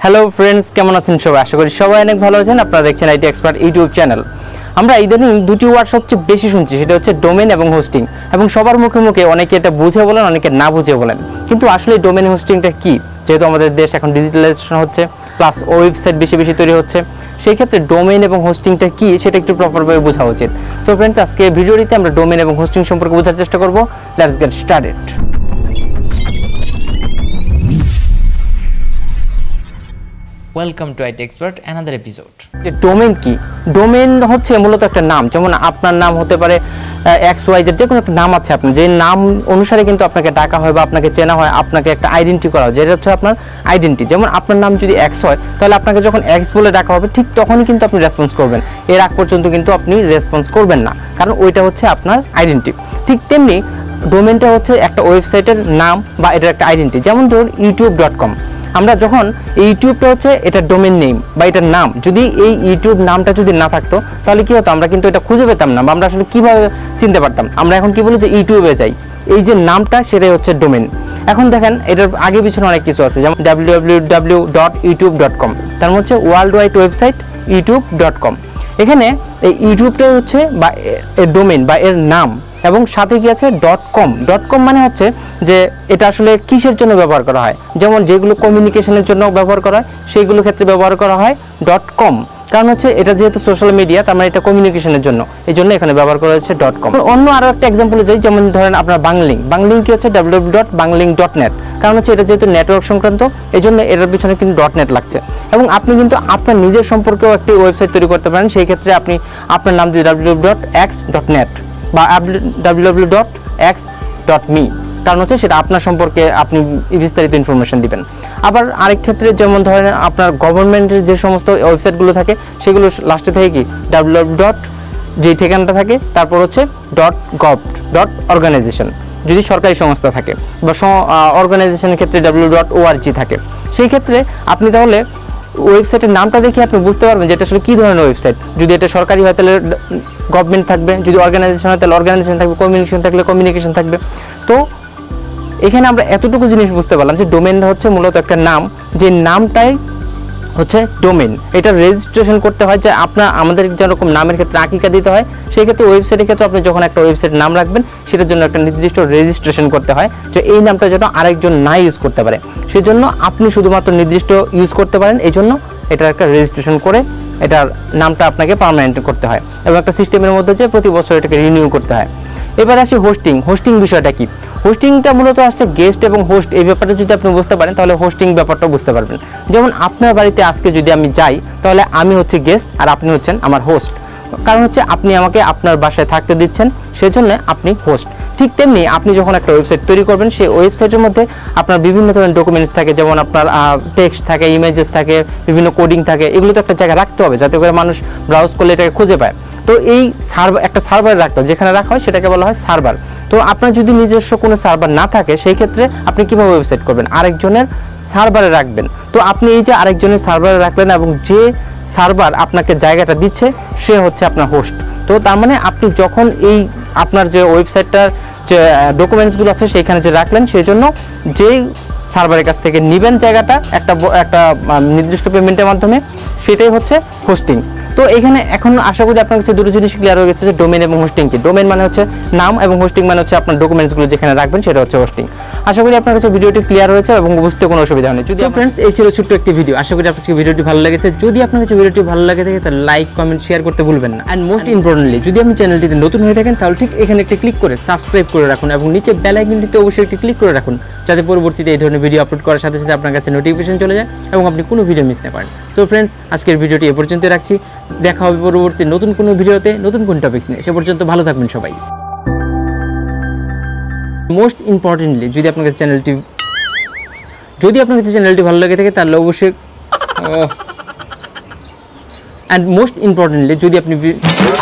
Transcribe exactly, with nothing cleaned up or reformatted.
Hello friends, কেমন আছেন সবাই? আশা করি সবাই অনেক ভালো আছেন। আপনারা দেখছেন আইটি এক্সপার্ট ইউটিউব চ্যানেল। আমরা ইদানিং দুটি ওয়ার্ড সবচেয়ে বেশি শুনছি, সেটা হচ্ছে ডোমেন এবং হোস্টিং। এবং সবার মুখে মুখে অনেকে এটা বুঝে বলেন, অনেকে না বুঝে বলেন। কিন্তু আসলে ডোমেন হোস্টিংটা কি? যেহেতু আমাদের দেশ এখন ডিজিটালাইজেশন হচ্ছে, প্লাস ওয়েবসাইট বেশি বেশি তৈরি হচ্ছে, সেই ক্ষেত্রে ডোমেন এবং হোস্টিংটা কি সেটা একটু প্রপারভাবে বোঝা উচিত। সো ফ্রেন্ডস, আজকে ভিডিওটিতে আমরা ডোমেন এবং হোস্টিং সম্পর্কে বোঝার চেষ্টা করব। Let's get started. Welcome to IT expert another episode. যে ডোমেন কি? ডোমেন হচ্ছে মূলত একটা নাম। যেমন আপনার নাম হতে পারে এক্স ওয়াই জেড, যে কোনো একটা নাম আছে আপনার, যে নাম অনুসারে কিন্তু আপনাকে ডাকা হয় বা আপনাকে চেনা হয়, আপনাকে একটা আইডেন্টি করা হয়, যেটা হচ্ছে আপনার আইডেন্টি। যেমন আপনার নাম যদি এক্স হয়, তাহলে আপনাকে যখন এক্স বলে ডাকা হবে ঠিক তখনই কিন্তু আপনি রেসপন্স করবেন। এর আগ পর্যন্ত কিন্তু আপনি রেসপন্স করবেন না, কারণ ওইটা হচ্ছে আপনার আইডেন্টি। ঠিক তেমনি ডোমেনটা হচ্ছে একটা ওয়েবসাইটের নাম বা এটার একটা আইডেন্টি। যেমন ধরুন ইউটিউব ডট কম, আমরা যখন এই ইউটিউবটা হচ্ছে এটা ডোমেন নেম বা এটার নাম, যদি এই ইউটিউব নামটা যদি না থাকতো তাহলে কি হতো? আমরা কিন্তু এটা খুঁজে পেতাম না, বা আমরা আসলে কীভাবে চিনতে পারতাম? আমরা এখন কি বলি যে ইউটিউবে যাই, এই যে নামটা সেটাই হচ্ছে ডোমেন। এখন দেখেন এটার আগে পিছনে অনেক কিছু আছে, যেমন W W W dot YouTube dot com, তার হচ্ছে world wide website YouTube dot com. এখানে এই ইউটিউবটা হচ্ছে বা এর ডোমেন বা এর নাম, এবং সাথে কি আছে ডট কম। ডট কম মানে হচ্ছে যে এটা আসলে কিসের জন্য ব্যবহার করা হয়, যেমন যেগুলো কমিউনিকেশনের জন্য ব্যবহার করা হয় সেইগুলো ক্ষেত্রে ব্যবহার করা হয় ডট কম, কারণ হচ্ছে এটা যেহেতু সোশ্যাল মিডিয়া, তার মানে এটা কমিউনিকেশনের জন্য, এই জন্য এখানে ব্যবহার করা হচ্ছে ডট কম। অন্য আরও একটা এক্সাম্পলে যাই, যেমন ধরেন আপনার বাংলিং। বাংলিং কি হচ্ছে ডাব্লিউ ডাব্লিউ ডাব্লিউ ডট বাংলিং ডট নেট, কারণ হচ্ছে এটা যেহেতু নেটওয়ার্ক সংক্রান্ত, এই জন্য এটার পিছনে কিন্তু ডট নেট লাগছে। এবং আপনি কিন্তু আপনার নিজের সম্পর্কেও একটি ওয়েবসাইট তৈরি করতে পারেন। সেই ক্ষেত্রে আপনি আপনার নাম দিয়ে W W W dot X dot net বা W W W dot X dot me, কারণ হচ্ছে সেটা আপনার সম্পর্কে আপনি বিস্তারিত ইনফরমেশন দিবেন। আবার আরেক ক্ষেত্রে যেমন ধরেন আপনার গভর্নমেন্টের যে সমস্ত ওয়েবসাইটগুলো থাকে সেগুলো লাস্টে থাকে কি ডাব্লিউ ডাব্লিউ ডাব্লিউ ডট, যেই ঠিকানাটা থাকে তারপর হচ্ছে ডট গভ ডট অর্গানাইজেশন, যদি সরকারি সংস্থা থাকে, বা অর্গানাইজেশনের ক্ষেত্রে ডাব্লিউ ডট ওআরজি থাকে। সেই ক্ষেত্রে আপনি তাহলে ওয়েবসাইটের নামটা দেখে আপনি বুঝতে পারবেন যে এটা আসলে কী ধরনের ওয়েবসাইট। যদি এটা সরকারি হয় তাহলে গভর্নমেন্ট থাকবে, যদি অর্গানাইজেশন হয় তাহলে অর্গানাইজেশন থাকবে, কমিউনিকেশন থাকলে কমিউনিকেশন থাকবে। তো এখানে আমরা এতটুকু জিনিস বুঝতে পারলাম যে ডোমেনটা হচ্ছে মূলত একটা নাম, যে নামটাই হচ্ছে ডোমেন। এটা রেজিস্ট্রেশন করতে হয়, যে আপনার আমাদের যেরকম নামের ক্ষেত্রে আকিকা দিতে হয়, সেই ক্ষেত্রে ওয়েবসাইটের ক্ষেত্রে আপনি যখন একটা ওয়েবসাইটের নাম রাখবেন সেটার জন্য একটা নির্দিষ্ট রেজিস্ট্রেশন করতে হয়, যে এই নামটা যেন আরেকজন না ইউজ করতে পারে, সেই জন্য আপনি শুধুমাত্র নির্দিষ্ট ইউজ করতে পারেন। এই জন্য এটার একটা রেজিস্ট্রেশন করে এটার নামটা আপনাকে পার্মানেন্ট করতে হয়, এবং একটা সিস্টেমের মধ্যে যে প্রতি বছর এটাকে রিনিউ করতে হয়। এবার আসি হোস্টিং। হোস্টিং বিষয়টা কি? হোস্টিংটা মূলত আসছে গেস্ট এবং হোস্ট, এই ব্যাপারটা যদি আপনি বুঝতে পারেন তাহলে হোস্টিং ব্যাপারটা বুঝতে পারবেন। যেমন আপনার বাড়িতে আজকে যদি আমি যাই, তাহলে আমি হচ্ছে গেস্ট আর আপনি হচ্ছেন আমার হোস্ট, কারণ হচ্ছে আপনি আমাকে আপনার বাসায় থাকতে দিচ্ছেন, সেজন্য আপনি হোস্ট। ঠিক তেমনি আপনি যখন একটা ওয়েবসাইট তৈরি করবেন, সেই ওয়েবসাইটের মধ্যে আপনার বিভিন্ন ধরনের ডকুমেন্টস থাকে, যেমন আপনার টেক্সট থাকে, ইমেজেস থাকে, বিভিন্ন কোডিং থাকে, এগুলো তো একটা জায়গায় রাখতে হবে যাতে করে মানুষ ব্রাউজ করলে এটাকে খুঁজে পায়। তো এই সার্ভার, একটা সার্ভারে রাখতে হয়, যেখানে রাখা হয় সেটাকে বলা হয় সার্ভার। তো আপনার যদি নিজস্ব কোনো সার্ভার না থাকে, সেই ক্ষেত্রে আপনি কীভাবে ওয়েবসাইট করবেন? আরেকজনের সার্ভারে রাখবেন। তো আপনি এই যে আরেকজনের সার্ভারে রাখলেন, এবং যে সার্ভার আপনাকে জায়গাটা দিচ্ছে সে হচ্ছে আপনার হোস্ট। তো তার মানে আপনি যখন এই আপনার যে ওয়েবসাইটটার যে ডকুমেন্টসগুলো আছে সেইখানে যে রাখলেন, সেই জন্য যেই সার্ভারের কাছ থেকে নেবেন জায়গাটা একটা একটা নির্দিষ্ট পেমেন্টের মাধ্যমে, সেটাই হচ্ছে হোস্টিং। তো এখানে এখন আশা করি আপনার কাছে দুটো জিনিস ক্লিয়ার হয়ে গেছে, যে ডোমেন এবং হোস্টিং কি। ডোমেন মানে হচ্ছে নাম, এবং হোস্টিং মানে হচ্ছে আপনার ডকুমেন্টসগুলো যেখানে রাখবেন সেটা হচ্ছে হোস্টিং। আশা করি আপনার কাছে ভিডিওটি ক্লিয়ার হয়েছে এবং বুঝতে কোনো অসুবিধা নেই। যদি ফ্রেন্ডস, এই ছিল ছোট্ট একটি ভিডিও। আশা করি আপনার কাছে ভিডিওটি ভালো লেগেছে। যদি আপনার কাছে ভিডিওটি ভালো লাগে থাকে তাহলে লাইক, কমেন্ট, শেয়ার করতে ভুলবেন না। অ্যান্ড মোস্ট ইম্পর্টেন্টলি, যদি আপনি চ্যানেলটিতে নতুন হয়ে থাকেন তাহলে ঠিক এখানে একটি ক্লিক করে সাবস্ক্রাইব করে রাখুন, এবং নিচে বেল আইকনটিতে অবশ্যই একটি ক্লিক করে রাখুন, যাতে পরবর্তীতে এই ধরনের ভিডিও আপলোড করার সাথে সাথে আপনার কাছে নোটিফিকেশন চলে যায় এবং আপনি কোনো ভিডিও মিস না করেন। সো ফ্রেন্ডস, আজকের ভিডিওটি এ পর্যন্ত রাখছি। দেখা হবে পরবর্তী নতুন কোনো ভিডিওতে, নতুন কোন টপিকস নিয়ে। সে পর্যন্ত ভালো থাকবেন সবাই। মোস্ট ইম্পর্টেন্টলি, যদি আপনার কাছে চ্যানেলটি যদি আপনার কাছে চ্যানেলটি ভালো লাগে থাকে তাহলে অবশ্যই, অ্যান্ড মোস্ট ইম্পর্টেন্টলি যদি আপনি